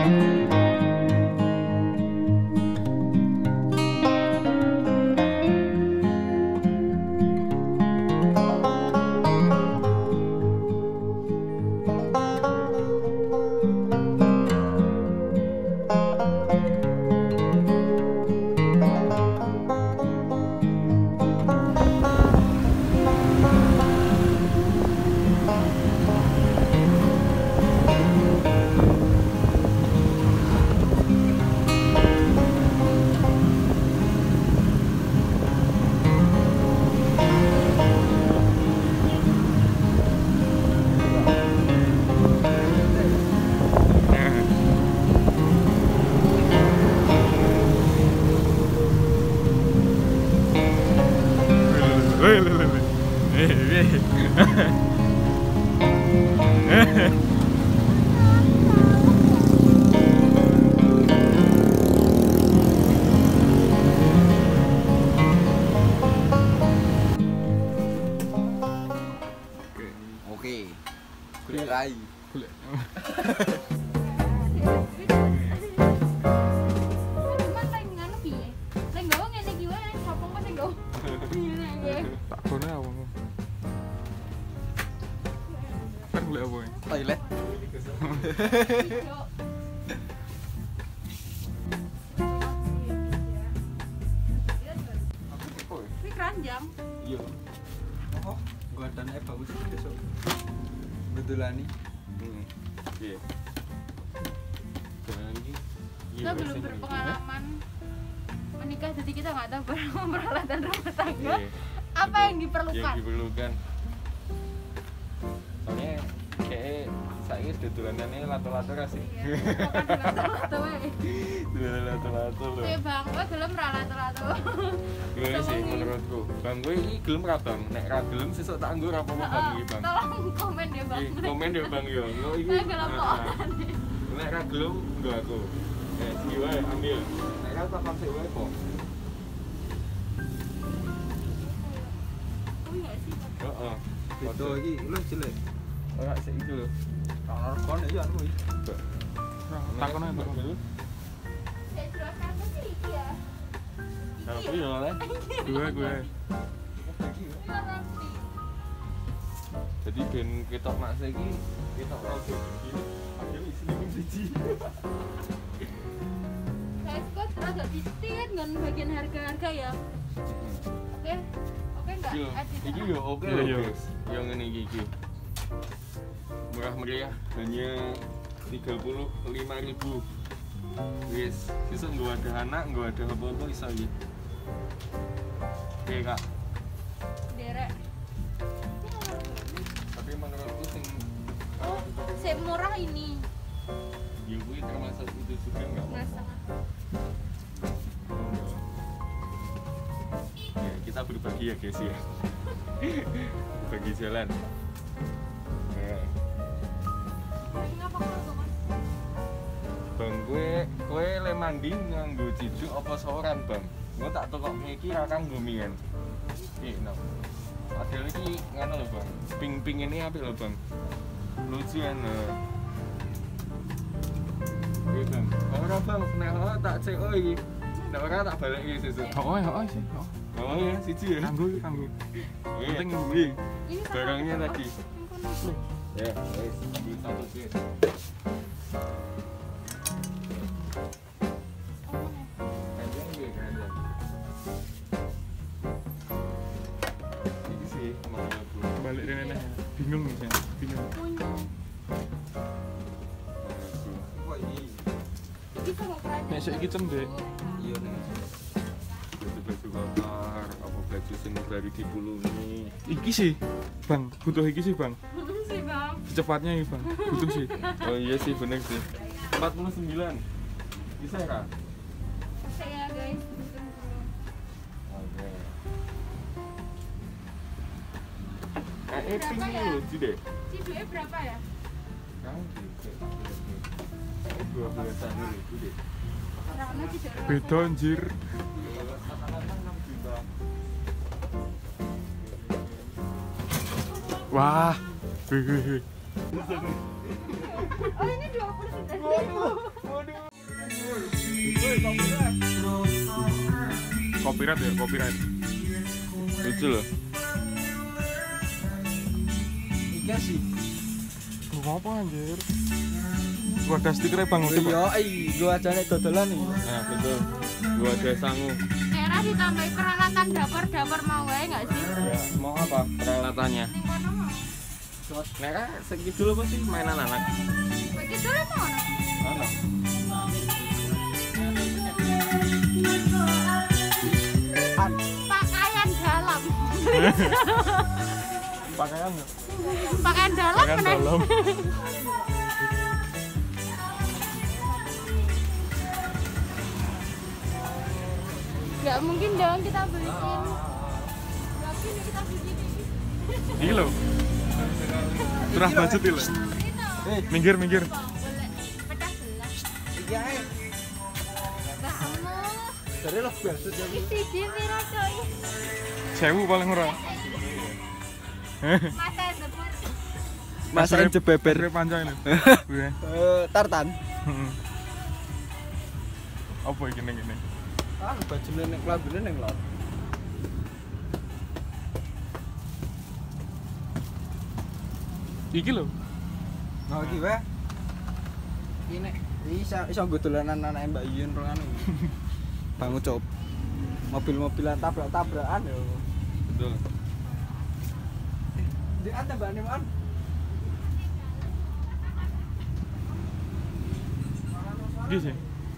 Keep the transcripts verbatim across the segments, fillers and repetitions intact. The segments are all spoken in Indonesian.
Oke. Kulit rai. Kulit. Tak kono apa? Kan golek apa? Toilet. Ini keranjang. Iya. Oh, gua dan eh bagus besok. Betulan nih. Hmm. Iya. Jangan lagi. Kita belum berpengalaman menikah, jadi kita nggak tahu peralatan rumah tangga apa yang diperlukan. Yang diperlukan. Soalnya kayak saya dodolanannya lato-lato kasih. Lato-lato wae. Dodolan lato-lato loh. Oke bang, gue gelem ra lato-lato. Gue sih menurutku. Bang gue ini gelem ra bang. Nek ra gelem sesuk tak anggo ra apa-apa bang iki bang. Tolong komen ya bang. Iki komen ya bang yo. Yo iki. Saya gelem kok. Nek ra gelem nggo aku. Eh, iki wae ambil. Nek ra tak konsep wae kok. Oh iya sih. Heeh. Itu iki lu jelek. Ora sik iki lho. Kalau rekon ya anu iki. Takon ae takon. Saya jelaskan sih iki ya. Tapi yo oleh. Gue gue. Jadi ben ketok mak saiki ketok rada iki. Padahal isine mung siji. Guys, kok rada titit ngan bagian harga-harga ya. Oke. Oke enggak? Yo, iki yo oke lho, guys. Yang ngene iki iki. Murah meriah hanya tiga puluh lima ribu. Wis, besok nggak ada anak, nggak ada apa-apa iso iki. Oke, Kak. Derek. Tapi menurutku sing Oh, saya murah ini. ya kuwi termasuk itu juga enggak apa-apa. Ya, kita berbagi ya, guys ya. Bagi jalan. Ya. Bang, kue kue le mandi nganggo cijuk apa soran, Bang? Gue tak tokok iki ra kanggo mien. Iki no. Padahal iki ngono lho, Bang. Ping-ping ini apik lho, Bang. Lucu enak. Iya, Bang. Ora, Bang, nek ora tak C O iki. Nek ora tak balik iki sesuk. Oh, oh sih. Oh. Oh ya, siji ya. Kanggo kanggo. Penting Penting iki. Ini sama- Barangnya tadi. Ini Ya, wis, di satu sih. Kanjeng nggih, kanjeng. Iki sih malah Bu. Balik rene neh. Bingung ya. Bingung. punya. Kok iki? Ini sama keranjang. Nek saiki cendek. Iya nih. Baju-baju kotor, apa baju sing baru dipulungi. Iki sih, Bang. Butuh iki sih, Bang. sih bang. Secepatnya iki, Bang. Butuh sih. Oh iya sih, bener sih. empat puluh sembilan. Bisa ya, Kak? Saya guys. Oke. Eh, pink Berapa ya? dulu, Cide. Cidunya berapa ya? Kamu dua belasan dulu, Cide. Karena ciduk. Beda anjir. Wah. Wih, wih, wih. Oh ini dua puluh sembilan ribu. copyright ya, copyright. Lucu loh. Iya sih. Gua apa anjir? Gua ada stikernya Bang Oh udah. Pak. iya, ih, gua aja nek dodolan nih. Nah betul. Gua ada sangu. Era ditambahi peralatan dapur-dapur mau wae enggak sih? Ya, mau apa peralatannya? Ning kono mau. Nek kan segitu loh pasti mainan anak. Iki dulu mau. Anak. Pakaian dalam. Pakaian. Pakaian dalam Pakaian meneh. dalam. Enggak mungkin dong kita beliin. Lagi nih kita beliin ini. Iki lho. Turah budget iki lho. Eh, Minggir, minggir. Boleh pecah belah. iki ae. Mbak Allah. Dari lo budget ya. Isi di piro coy? Sewu paling ora. Masa debut. Masakan jebeber. Beber panjang lho. Gue. Eh, tartan. Heeh. Apa iki ning kene? Ah, bajune ning klambine ning lor. Iki lho. Nah, iki wae. Iki nek iso iso nggo dolanan anake Mbak Yun rongane. Bang Ucup. Mobil-mobilan tabrak-tabrakan yo. Betul. Di ada Mbak Neman. Iki sih.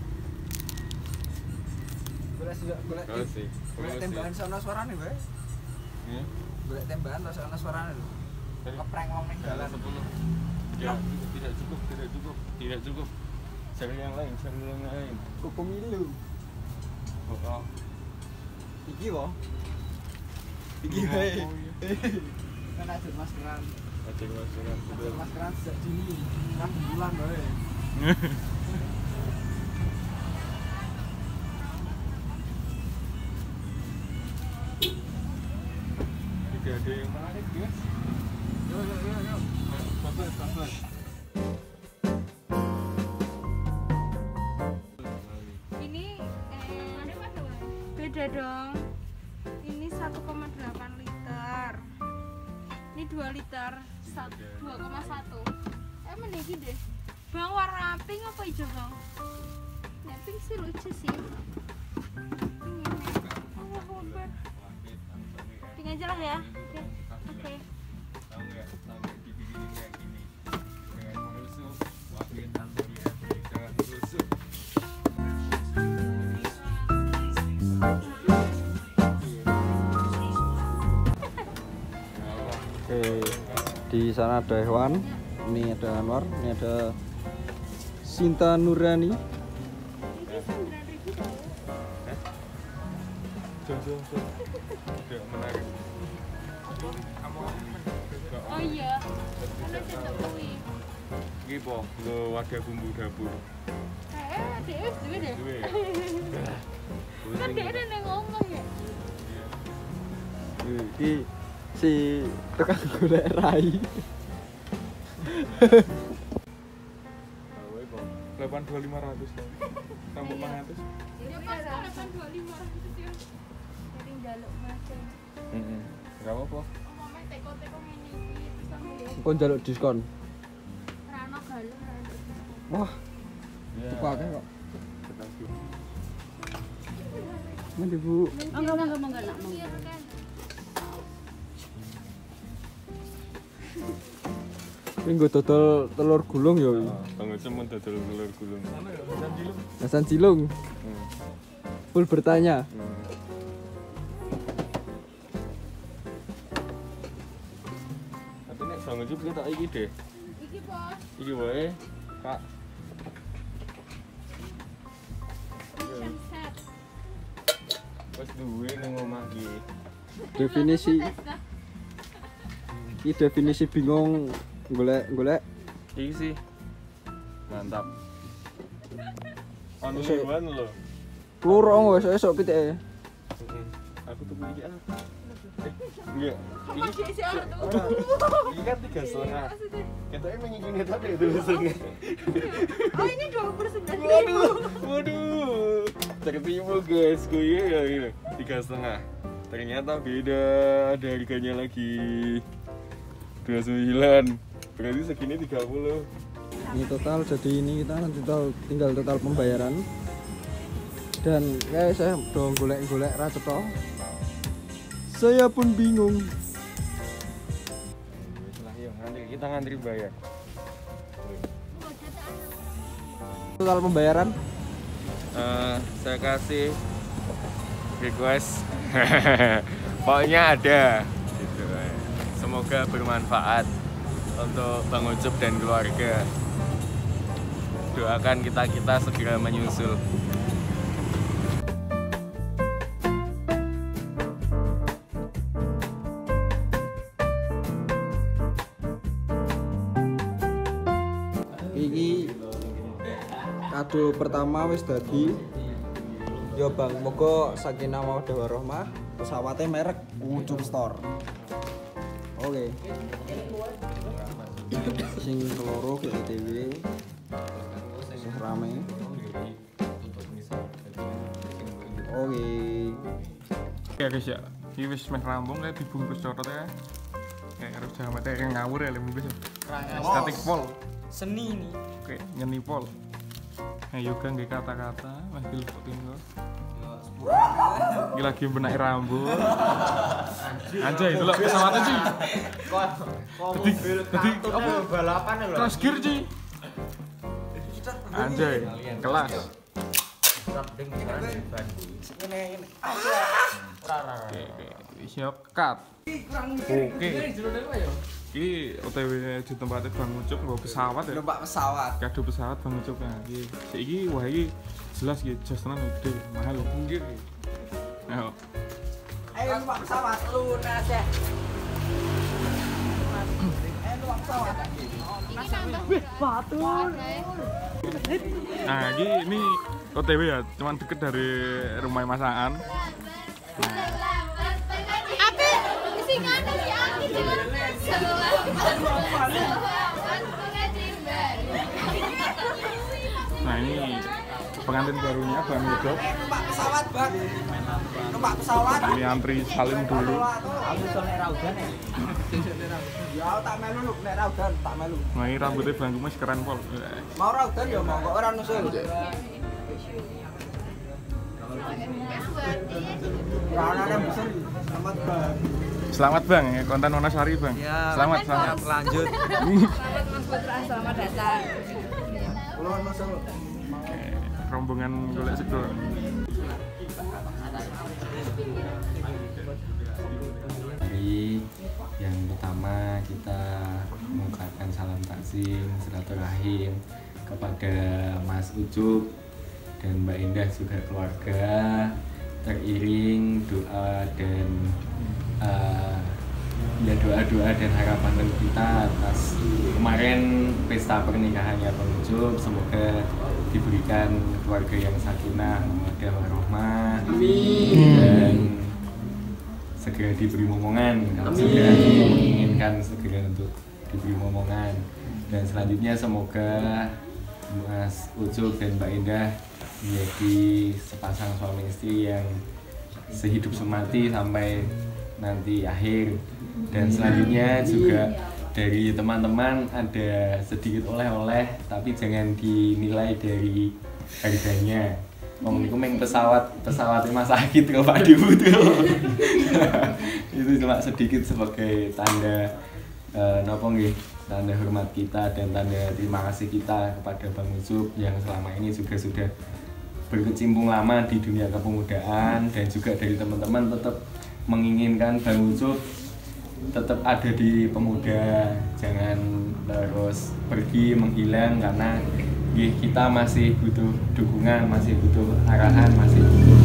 Golek sih, golek. Kalau sih. Golek tembakan sono suarane wae. Ya. Golek tembakan terus ana suarane lho. Ngeprank wong ning dalan. sepuluh. Ya, tidak cukup, tidak cukup, tidak cukup. Cari yang lain, cari yang lain. Kuku milu. Oh, oh. Iki wo. Iki wae. Kan aja maskeran. Ada maskeran, Aja betul. maskeran sejak dini. Kan bulan wae. Tidak ada yang menarik, guys. Yo yo yo yo. Bagus, bagus. Ini eh beda dong. Ini satu koma delapan liter. Ini dua liter, dua koma satu. Eh meniki deh. Bang warna pink apa hijau, Bang? Nah, pink sih lucu sih. Pink ini. Allah Akbar. Pink aja lah ya. Oke. Oke. Tahu nggak? Sampai dibikin kayak gini. Dengan menusuk, wakil tanpa diambil dengan menusuk. Oke, di sana ada hewan. Ini ada Anwar, ini ada Sinta Nurani. Ini sembilan ribu tau. Jom, jom, jom. Tidak menarik. Oh iya. Karena saya beli. Ini po, lo wadah bumbu dapur. Eh, dia wis duwe deh. Duwe. Kan dia ada yang ngomong ya. Iki si tukang golek rai. Tahu po. delapan dua lima ratus kan. Tambah lima ratus. Ya pas delapan dua lima ratus ya. Jadi njaluk macam. Heeh. Enggak apa-apa. Omongnya teko-teko ngene iki terus sampe Kon njaluk diskon. rano galung rano. Wah, Ya. dipakai kok. Ketanggu. Nanti Bu. Enggak enggak enggak nak mau. Ini nggo dodol telur gulung ya. Bang Ucup mau dodol telur gulung. Hasan Cilung. Hmm. Full bertanya. Hmm. Tapi nek Bang Ucup kita iki deh. Iki bos. Iki wae, Kak. Set. Wes duwe ning omah iki. Definisi iki definisi bingung golek-golek. Iki sih. Mantap. Anu Sik. hewan lho. Klurong wis esuk pitike. Heeh. Aku tuh iki ah. Eh, Enggak. Kok dia sih orang tuh? Iki kan tiga setengah. Ketoknya mengingini tadi itu setengah. Oh ini dua per sembilan ribu. Waduh, waduh. Tertipu guys, gue ya ini. tiga setengah. Ternyata beda, ada harganya lagi dua puluh sembilan. Berarti segini tiga puluh. Ini total, jadi ini kita nanti total, tinggal total pembayaran. Dan kayak saya dong golek-golek raceto. Saya pun bingung. Kita ngantri bayar. Total pembayaran Uh, saya kasih request. Pokoknya ada gitu. Semoga bermanfaat untuk Bang Ucup dan keluarga. Doakan kita-kita segera menyusul. iki kado pertama wis dadi. Yo Bang, moga sakinah mawaddah warahmah. Pesawatnya merek Ucup Store. Oke. Sing keloro G T W. Sing rame. Oke. Ya guys ya, ini wis meh rampung kayak dibungkus corot ya. Kayak harus jangan mati kayak ngawur ya bungkus ya. Static pol. Seni ini. Oke, nyeni pol. Nah, yoga nggak kata-kata, masih lupa tinggal. Ini lagi benahi rambut. Anjay, itu loh pesawatnya sih. Tadi, tadi apa balapan ya cross gear sih. Anjay, kelas. Oke, siap cut. Oke. Ini O T W di tempatnya Bang Ucup bawa pesawat ya. Numpak pesawat. Kado pesawat Bang Ucup ya. Iki iki wah iki jelas iki jas tenan gede, mahal. Nggih. Ayo. Ayo numpak pesawat lunas ya. Ayo numpak pesawat. Wih, batur. Nah, ini ini O T W ya, cuman deket dari rumah masakan. Apa? Sing anu si Aki jenenge. Nah, ini pengantin barunya Bang Ucup. Numpak pesawat, Bang. Numpak pesawat. Ini antri salim dulu. Aku iso nek ra udan ya. Ya tak melu lu, nek ra udan tak melu. Nah, ini rambutnya Bang Ucup keren pol. Mau ra udan ya mau kok ora nusul. Ya ana bisa. Selamat Bang. Selamat Bang, ya, konten Wonosari Bang. Ya, Selamat, selamat. Lanjut. Selamat Mas Putra, selamat datang. Ulun nusul. Oke, rombongan golek sego. Hari yang pertama kita mengucapkan salam takzim silaturahim kepada Mas Ucup dan Mbak Indah juga keluarga, teriring doa dan uh, ya doa-doa dan harapan kita atas kemarin pesta pernikahannya Bang Ucup. Semoga diberikan keluarga yang sakinah mawaddah warahmah dan segera diberi momongan kalau segera menginginkan segera untuk diberi momongan. Dan selanjutnya semoga Mas Ucup dan Mbak Indah menjadi sepasang suami istri yang sehidup semati sampai nanti akhir. Dan selanjutnya juga dari teman-teman ada sedikit oleh-oleh, tapi jangan dinilai dari harganya. Wong niku meng pesawat pesawatnya Mas Akid kok Pak Dewu tuh. Itu cuma sedikit sebagai tanda uh, nopo nggih, tanda hormat kita dan tanda terima kasih kita kepada Bang Ucup yang selama ini juga sudah berkecimpung lama di dunia kepemudaan, dan juga dari teman-teman tetap menginginkan Bang Ucup tetap ada di pemuda, jangan terus pergi menghilang, karena kita masih butuh dukungan, masih butuh arahan, masih butuh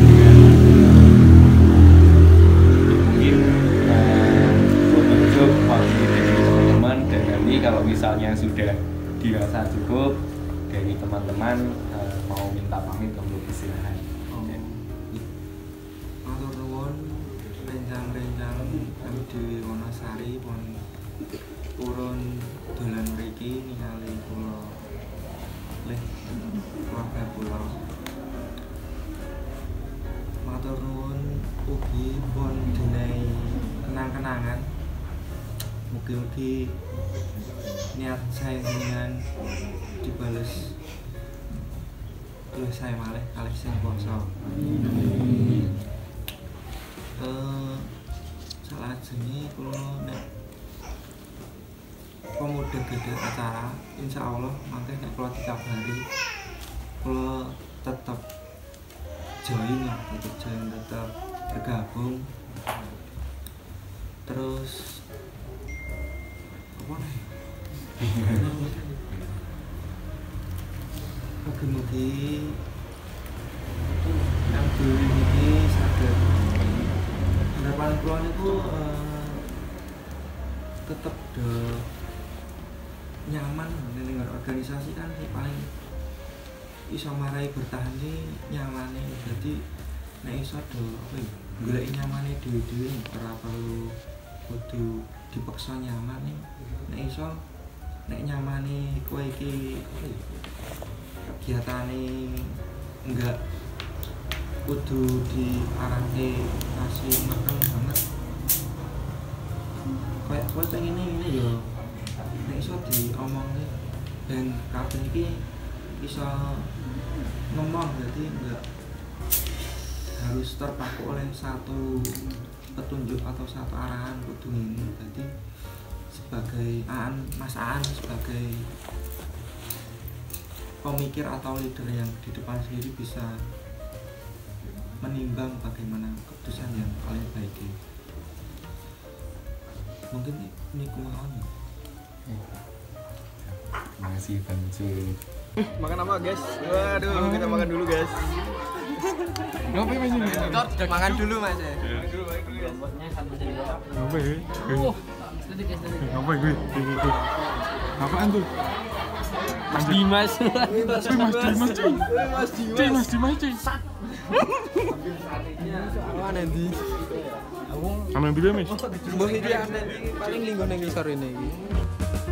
mungkin Bang Ucup waktu dari teman-teman, dan nanti kalau misalnya sudah dirasa cukup dari teman-teman uh, mau minta pamit untuk istirahat. Matur nuwun rencang-rencang kami di Wonosari pun purun dolan mriki ningali kula leh keluarga kula. Matur nuwun ugi pun dinehi kenang-kenangan. Mugi-mugi niat saya dengan dibales luwih saya malih kalih sing kuasa. Eh salah jenenge kula nek pemuda gede acara insya Allah nanti nek kula dikabari kula tetap join ya, tetap join, tetap bergabung. Terus apa nih? Mugi-mugi yang dulu ini sadar harapan kula niku uh, tetep do nyaman ning organisasi kan sih paling iso marai bertahan sih nyamane. Jadi nek iso do apa ya golek nyamane dhewe-dhewe ora perlu kudu dipaksa nyaman nih. Nek iso nek nyamane kowe iki kegiatane enggak kudu diarahke kasih makan banget. Kayak kowe pengen ini yo nek iso diomongne dan kabeh iki iso ngomong, jadi enggak harus terpaku oleh satu petunjuk atau satu arahan kudu ini. Jadi sebagai Aan, Mas Aan sebagai pemikir atau leader yang di depan sendiri bisa menimbang bagaimana keputusan yang paling baik. Mungkin ini kumaha. Terima kasih Bang Ucup. Makan apa guys? Waduh, kita makan dulu guys. Ngapain mas ini? Makan dulu mas ya. Ngapain? Ngapain gue? Apaan tuh? Mas Dimas. Cuy, Mas Dimas cuy. Cuy, Mas Dimas cuy. Apa nanti? Sama yang bilang mas? Mbah iki nanti paling linggo ning ngisor ini iki.